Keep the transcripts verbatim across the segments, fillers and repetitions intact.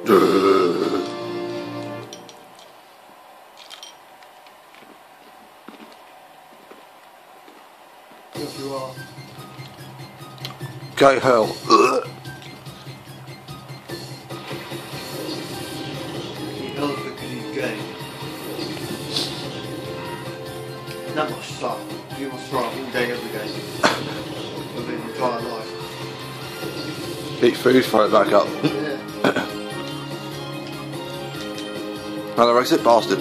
Yes, you are. Okay, hell. He knows because he's gay. That must suck. You must throw up all day, every day. For the entire life. Eat food, throw it back up. Yeah. Anorexic bastard.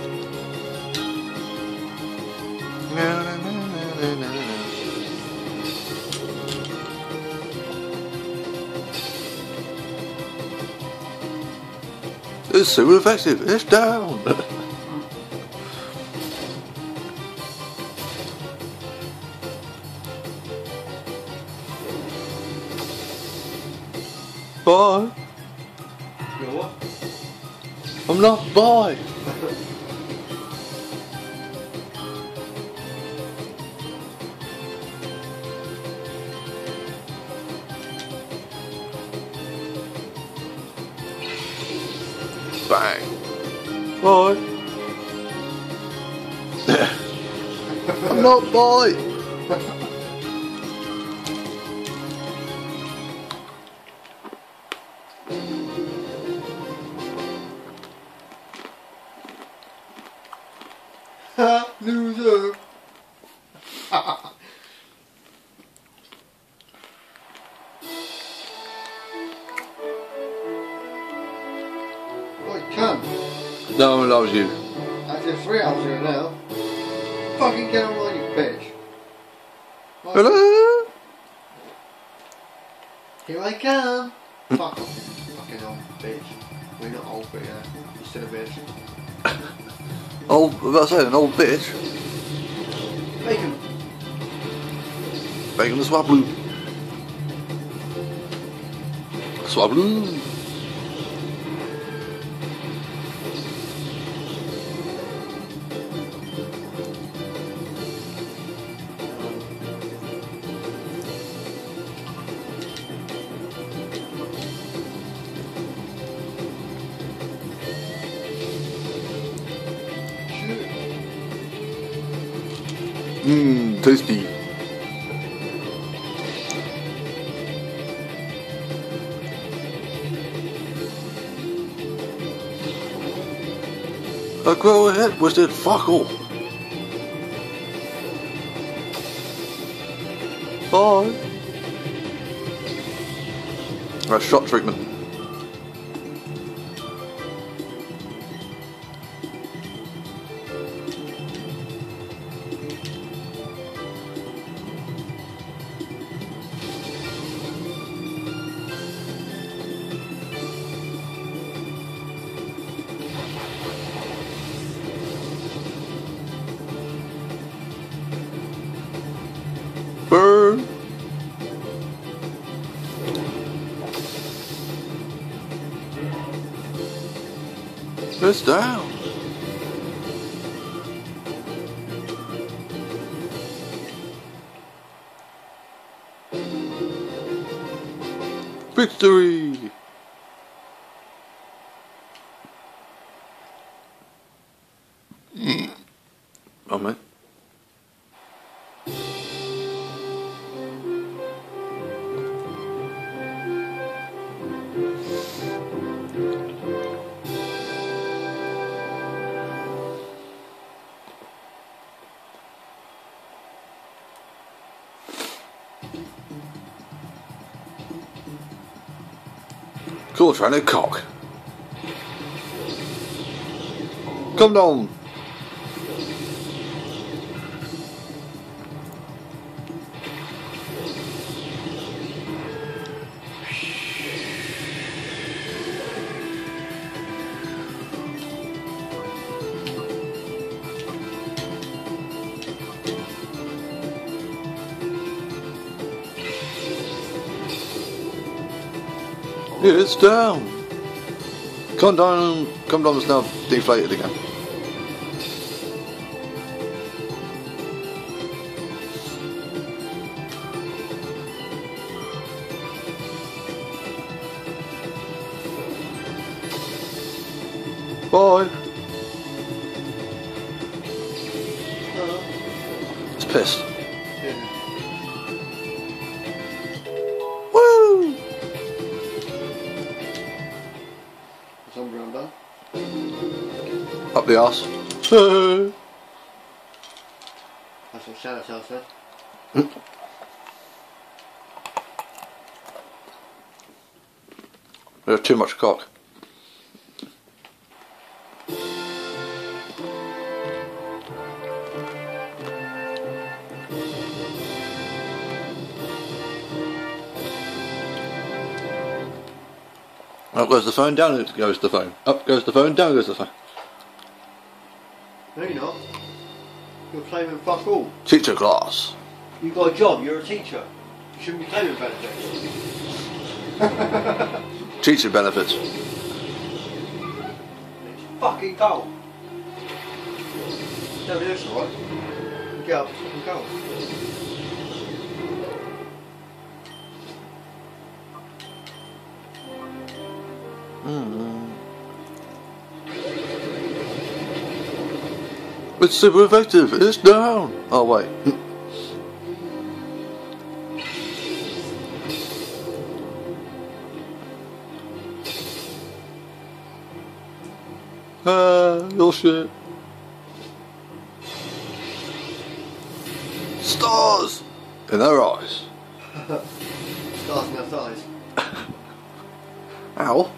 It's super effective. It's down. Bye. You know what? I'm not bye. Bang. Bye. I'm not bye. Loser. Boy, come. No one loves you. After three hours here now. Fucking get on, you bitch. Right. Hello? Here I come. Fuck off, you fucking old bitch. We're not old, but yeah, you're still a bitch. Old, I was about to say, an old bitch. Bacon. Bacon the swablu. Swablu. Mmm, tasty. I go ahead with it, fuck all. Bye. Right, shot treatment. Burn. It's down. Victory. Oh man. Cool, trying to cock. Come down. It's down. Come down, come down, it's now deflated again. Bye. Uh, It's pissed. yeah. Woo! Is Umbreon done? Up the arse. That's what Shadow Cell said. There's too much cock. Up goes the phone, down goes the phone. Up goes the phone, down goes the phone. No, you're not. You're claiming fuck all. Teacher class. You've got a job, you're a teacher. You shouldn't be claiming benefits. Teacher benefits. It's fucking cold. Tell me this, alright? Get up, it's fucking cold. Mm. It's super effective. It's down. Oh wait. Ah, your shit. Stars in their eyes. Stars in their thighs. Ow.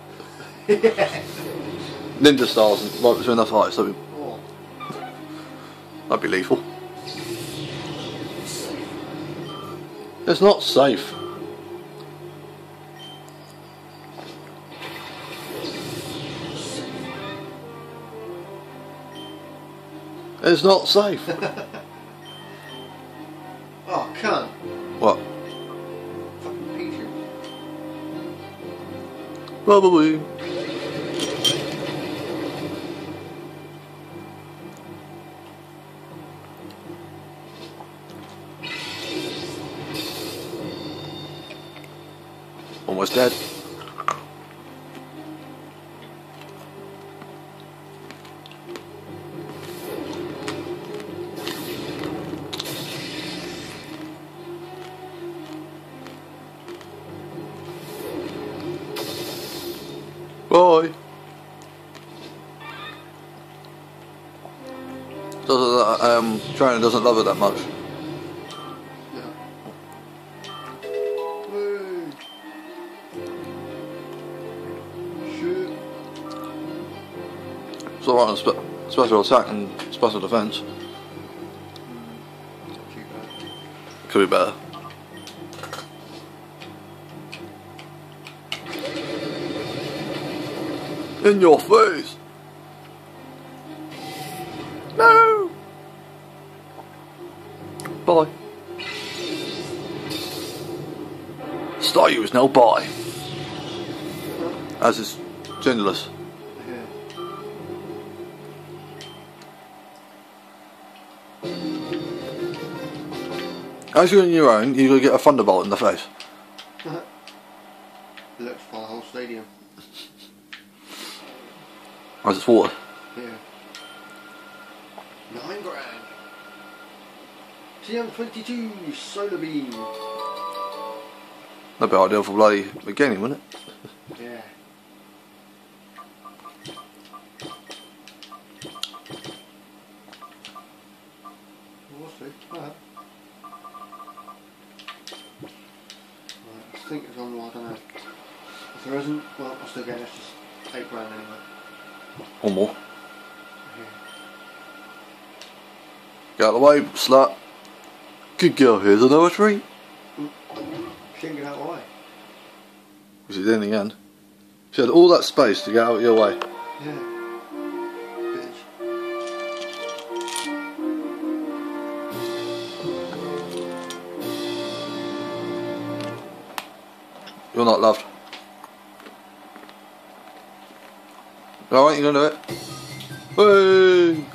Ninja stars and right between their thighs. That'd be, Oh. that'd be lethal. It's not safe. It's not safe. Oh, cunt. What? Fucking Pichu. Probably. Almost dead. Bye. Doesn't um trainer doesn't love it that much. Yeah. Woo. Shoot. It's alright on spe special attack and special defense. Not too bad. Could be better. In your face! No! Bye. Staryu is now bye. As is genderless. Yeah. As you're on your own, you're going to get a thunderbolt in the face. Electrify the whole stadium. As it's water. Yeah. Nine grand. T M twenty-two Solar Beam. That'd be ideal for bloody beginning, wouldn't it? Yeah. We'll see. Alright. Right, I think it's on, I don't know. If there isn't, well, I'll still get it. It's just eight grand anyway. Or more. Yeah. Get out of the way, slut. Good girl, here's another treat. She didn't get out of the way. Which is in the end. She had all that space to get out of your way. Yeah. Bitch. You're not loved. Alright, you're gonna do it. Hey!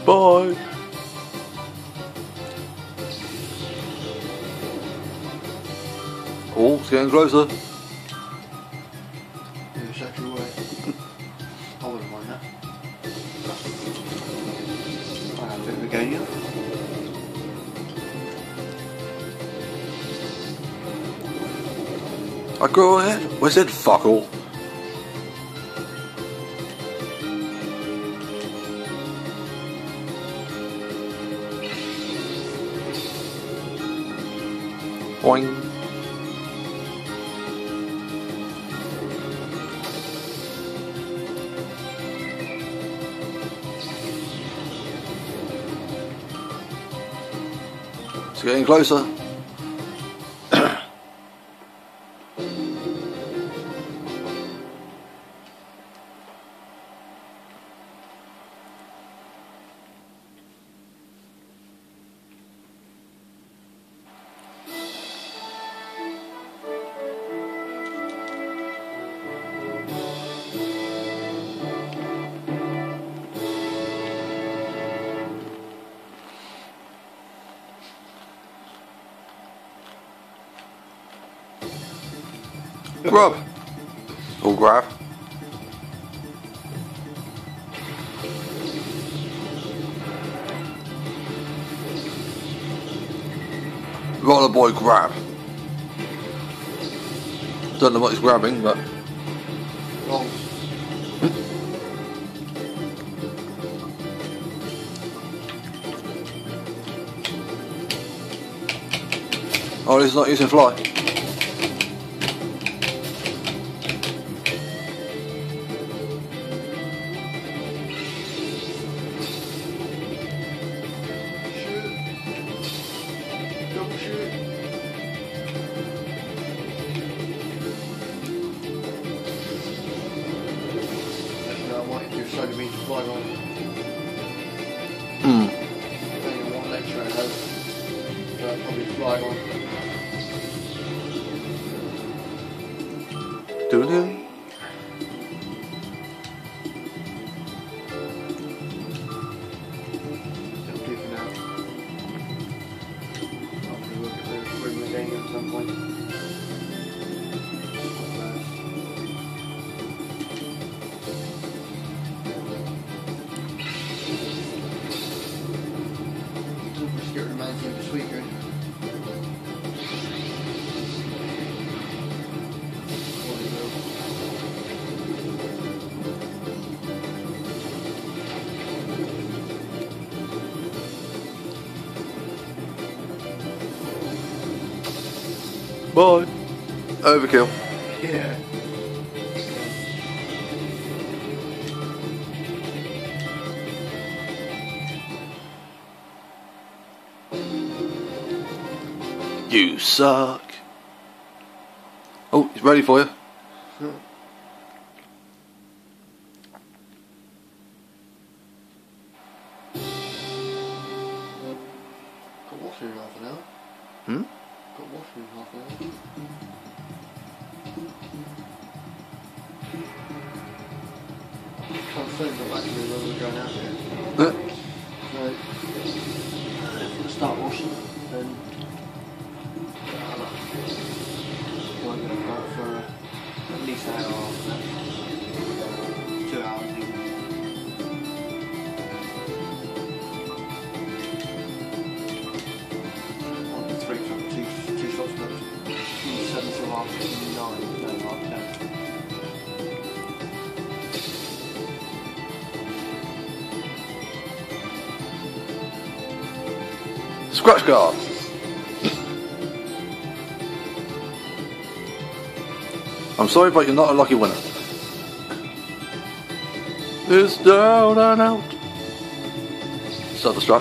Bye. Oh, it's getting closer. In a sexual way. I wouldn't mind that. I have a bit of a game here. I go ahead. We said fuck all. Boing. It's getting closer. Grub. Or grab. Roller boy grab. Don't know what he's grabbing, but. Wrong. Oh, he's not using fly. So to be fly on. Hmm. Depending on what lecture it has, but probably fly on. Doing him. Still keeping out. Hopefully we'll get the rhythm again at some point. This weekend. Bye. Overkill. Yeah. You suck. Oh, he's ready for you. Sure. Got washing in half an hour. Hmm? Got washing in half an hour. Can't say but actually when we're going out here. Uh, So, uh, if we start washing, then won't go for, for at least an hour after that. Two hours even. On the three, two, two shots booked. Seven till half nine, no, half ten. Scratch guard. I'm sorry, but you're not a lucky winner. It's down and out. Self-destruct.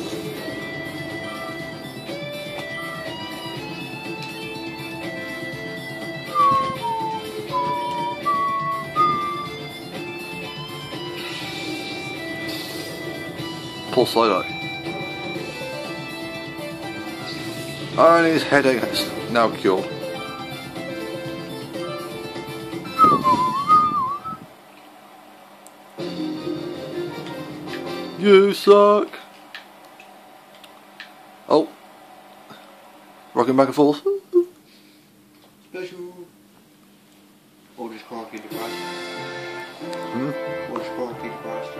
Pull side eye. And his headache is now cured. You suck. Oh. Rocking back and forth. Special. Or just Corky the Christ. Hmm? Or just Corky the Christ.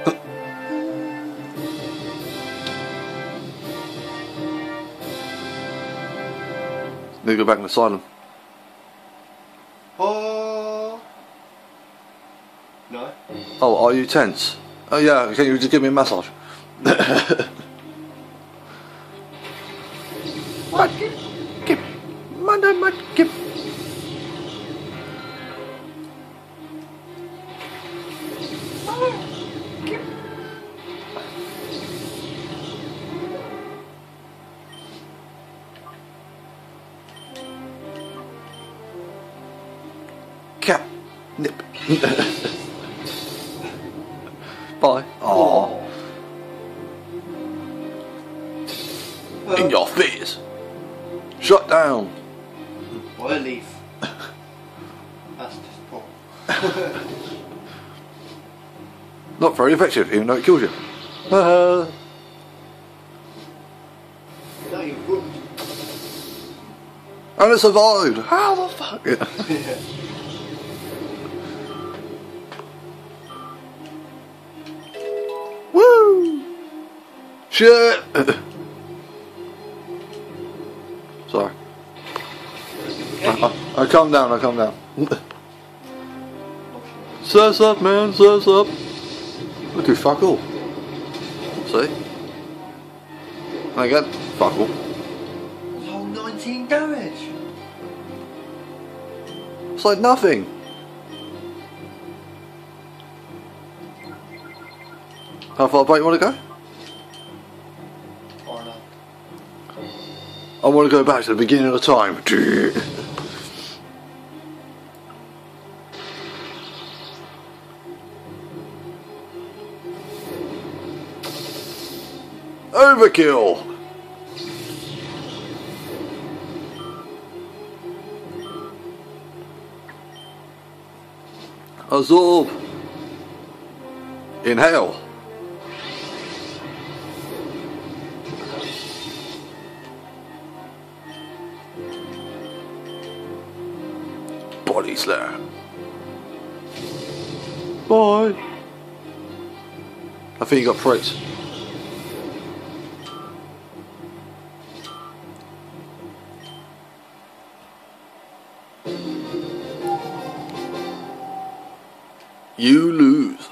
Need to go back in the asylum. Oh. No. Oh, are you tense? Oh yeah, can you just give me a massage? What? Give. Mother, mother, give. Cap. Nip. Bye. Oh. In your face. Shut down. What a leaf. That's just poor. Not very effective, even though it kills you. Uh, No, you're good. and it survived. How the fuck? Yeah. Woo! Shit! Sorry. I, I, I calm down, I calm down. Sus up, man, sus up. I do fuck all. See? And again, fuck all. Oh, nineteen damage. It's like nothing. How far back you want to go? Or not. I want to go back to the beginning of the time. Overkill! Absorb. Inhale. Body Slayer. Bye. I think you got praise. You lose.